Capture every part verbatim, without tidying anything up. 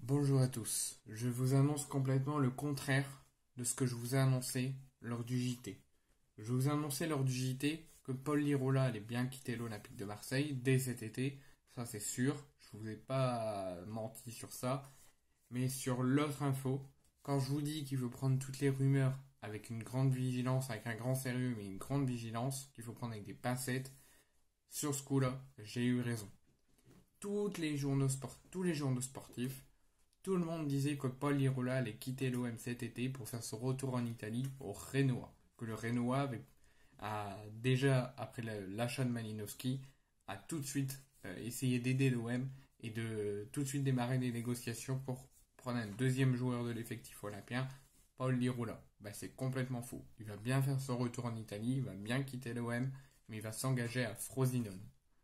Bonjour à tous, je vous annonce complètement le contraire de ce que je vous ai annoncé lors du J T. Je vous ai annoncé lors du J T que Paul Lirola allait bien quitter l'Olympique de Marseille dès cet été, ça c'est sûr, je vous ai pas menti sur ça, mais sur l'autre info, quand je vous dis qu'il faut prendre toutes les rumeurs avec une grande vigilance, avec un grand sérieux, mais une grande vigilance, qu'il faut prendre avec des pincettes, sur ce coup-là, j'ai eu raison. Toutes les journaux sport, tous les journaux sportifs, tout le monde disait que Paul Lirola allait quitter l'O M cet été pour faire son retour en Italie au Genoa. Que le Genoa avait, a déjà, après l'achat de Malinowski, a tout de suite euh, essayé d'aider l'O M et de tout de suite démarrer des négociations pour prendre un deuxième joueur de l'effectif olympien, Paul Lirola. Ben, c'est complètement fou. Il va bien faire son retour en Italie, il va bien quitter l'O M, mais il va s'engager à Frosinone.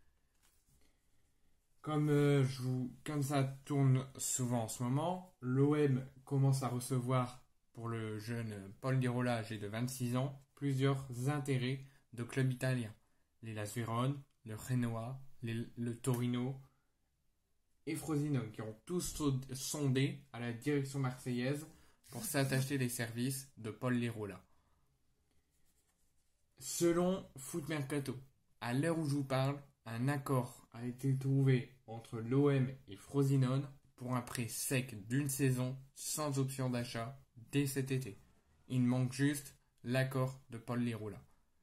Comme, euh, je vous, comme ça tourne souvent en ce moment, l'O M commence à recevoir pour le jeune Paul Lirola âgé de vingt-six ans plusieurs intérêts de clubs italiens. Les Las Vérone, le Genoa, les- le Torino et Frosinone qui ont tous sondé à la direction marseillaise pour s'attacher les services de Paul Lirola. Selon Foot Mercato, à l'heure où je vous parle, un accord a été trouvé entre l'O M et Frosinone pour un prêt sec d'une saison sans option d'achat dès cet été. Il manque juste l'accord de Paul Lirola.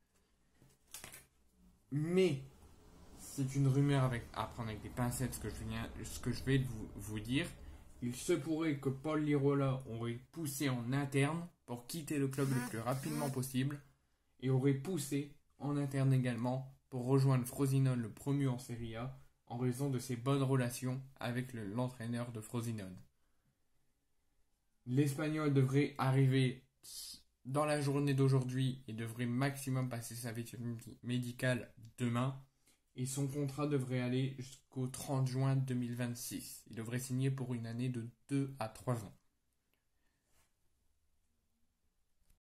Mais c'est une rumeur avec, à prendre avec des pincettes ce que je, viens, ce que je vais vous, vous dire. Il se pourrait que Paul Lirola aurait poussé en interne pour quitter le club le plus rapidement possible et aurait poussé en interne également pour rejoindre Frosinone le promu en Serie A en raison de ses bonnes relations avec le- l'entraîneur de Frosinone. L'Espagnol devrait arriver dans la journée d'aujourd'hui et devrait maximum passer sa visite médicale demain. Et son contrat devrait aller jusqu'au trente juin deux mille vingt-six. Il devrait signer pour une année de deux à trois ans.